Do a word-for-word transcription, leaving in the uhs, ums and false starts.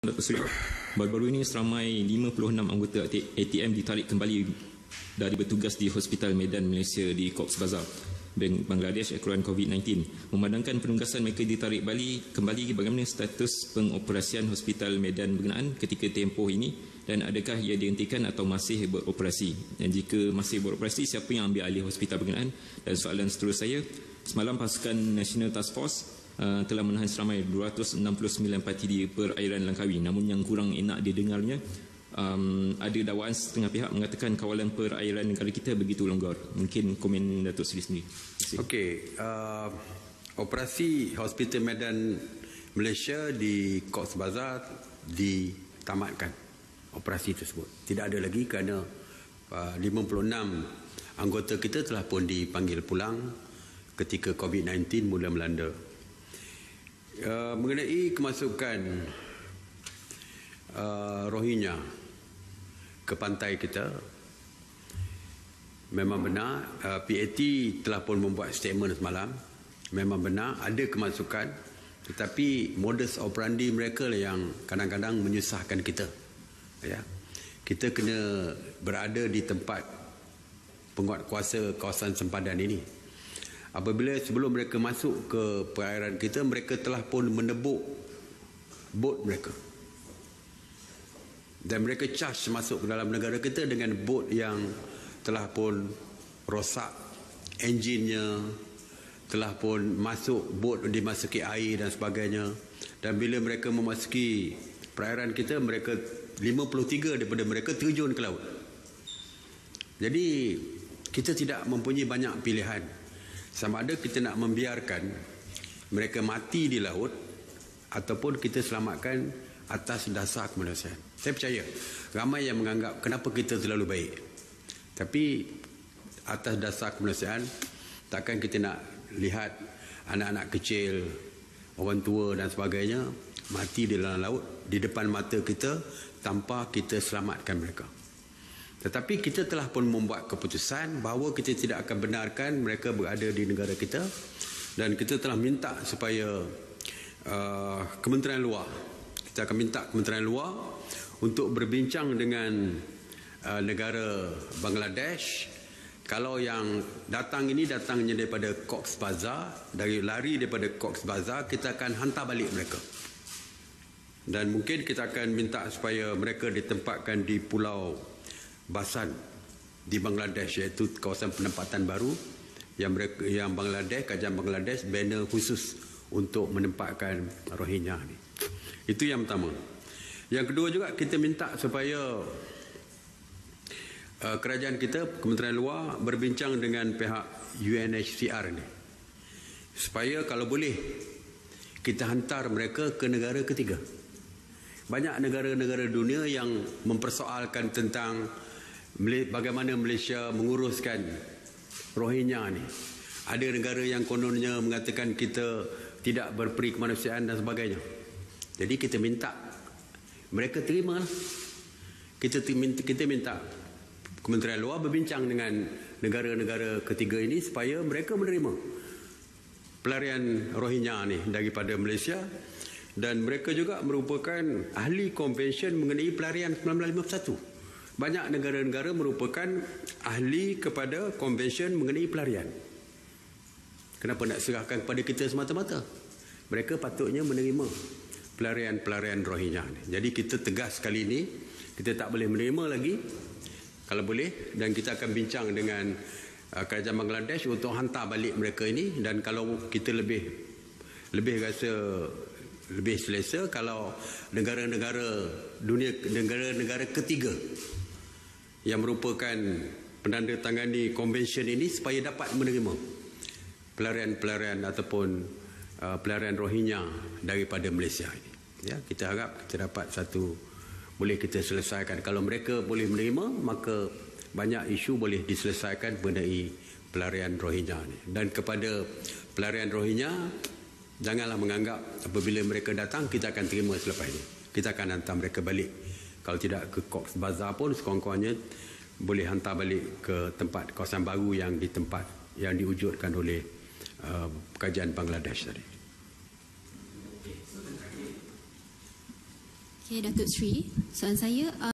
Datuk Seri, baru-baru ini seramai lima puluh enam anggota A T M ditarik kembali dari bertugas di Hospital Medan Malaysia di Cox's Bazar, Bangladesh akibat COVID sembilan belas. Memandangkan penugasan mereka ditarik balik kembali, bagaimana status pengoperasian Hospital Medan berkenaan ketika tempoh ini, dan adakah ia dihentikan atau masih beroperasi? Dan jika masih beroperasi, siapa yang ambil alih hospital berkenaan? Dan soalan seterusnya saya, semalam pasukan National Task Force Uh, telah menahan seramai dua ratus enam puluh sembilan parti di perairan Langkawi. Namun yang kurang enak didengarnya, um, ada dakwaan setengah pihak mengatakan kawalan perairan negara kita begitu longgar. Mungkin komen Datuk Seri sendiri. Okey, uh, operasi Hospital Medan Malaysia di Cox's Bazar ditamatkan operasi tersebut. Tidak ada lagi kerana uh, lima puluh enam anggota kita telah pun dipanggil pulang ketika COVID sembilan belas mula melanda. Uh, mengenai kemasukan uh, Rohingya ke pantai kita, memang benar uh, P A T telah pun membuat statement semalam. Memang benar ada kemasukan, tetapi modus operandi mereka lah yang kadang-kadang menyusahkan kita. Ya, kita kena berada di tempat penguatkuasa kawasan sempadan ini. Apabila sebelum mereka masuk ke perairan kita, mereka telah pun menebuk bot mereka. Dan mereka charge masuk ke dalam negara kita dengan bot yang telah pun rosak enjinnya, telah pun masuk bot dimasuki air dan sebagainya. Dan bila mereka memasuki perairan kita, mereka lima puluh tiga daripada mereka terjun ke laut. Jadi kita tidak mempunyai banyak pilihan. Sama ada kita nak membiarkan mereka mati di laut ataupun kita selamatkan atas dasar kemanusiaan. Saya percaya ramai yang menganggap kenapa kita terlalu baik. Tapi atas dasar kemanusiaan, takkan kita nak lihat anak-anak kecil, orang tua dan sebagainya mati di dalam laut di depan mata kita tanpa kita selamatkan mereka. Tetapi kita telah pun membuat keputusan bahawa kita tidak akan benarkan mereka berada di negara kita, dan kita telah minta supaya uh, Kementerian Luar, kita akan minta Kementerian Luar untuk berbincang dengan uh, negara Bangladesh. Kalau yang datang ini datangnya daripada Cox's Bazar, dari lari daripada Cox's Bazar, kita akan hantar balik mereka. Dan mungkin kita akan minta supaya mereka ditempatkan di Pulau Basan di Bangladesh, iaitu kawasan penempatan baru yang mereka, yang Bangladesh, kerajaan Bangladesh bina khusus untuk menempatkan Rohingya ni. Itu yang pertama. Yang kedua juga kita minta supaya uh, kerajaan kita, Kementerian Luar berbincang dengan pihak U N H C R ni, supaya kalau boleh kita hantar mereka ke negara ketiga. Banyak negara-negara dunia yang mempersoalkan tentang bagaimana Malaysia menguruskan Rohingya ni. Ada negara yang kononnya mengatakan kita tidak berperi kemanusiaan dan sebagainya. Jadi kita minta mereka terima. Kita minta, kita minta Kementerian Luar berbincang dengan negara-negara ketiga ini supaya mereka menerima pelarian Rohingya ni daripada Malaysia. Dan mereka juga merupakan ahli konvensyen mengenai pelarian seribu sembilan ratus lima puluh satu. Banyak negara-negara merupakan ahli kepada konvensyen mengenai pelarian. Kenapa nak serahkan kepada kita semata-mata? Mereka patutnya menerima pelarian-pelarian Rohingya ni. Jadi kita tegas kali ini, kita tak boleh menerima lagi kalau boleh, dan kita akan bincang dengan uh, kerajaan Bangladesh untuk hantar balik mereka ini. Dan kalau kita lebih lebih rasa lebih selesa kalau negara-negara dunia, negara-negara ketiga yang merupakan penandatangani konvensyen ini supaya dapat menerima pelarian-pelarian ataupun uh, pelarian Rohingya daripada Malaysia ini. Ya, kita harap kita dapat satu, boleh kita selesaikan. Kalau mereka boleh menerima, maka banyak isu boleh diselesaikan mengenai pelarian Rohingya ini. Dan kepada pelarian Rohingya, janganlah menganggap apabila mereka datang kita akan terima selepas ini. Kita akan hantar mereka balik. Kalau tidak ke Cox's Bazar pun, sekurang-kurangnya boleh hantar balik ke tempat kawasan baru yang di tempat yang diwujudkan oleh uh, kerajaan Bangladesh tadi. Okay, Datuk Seri, soalan saya,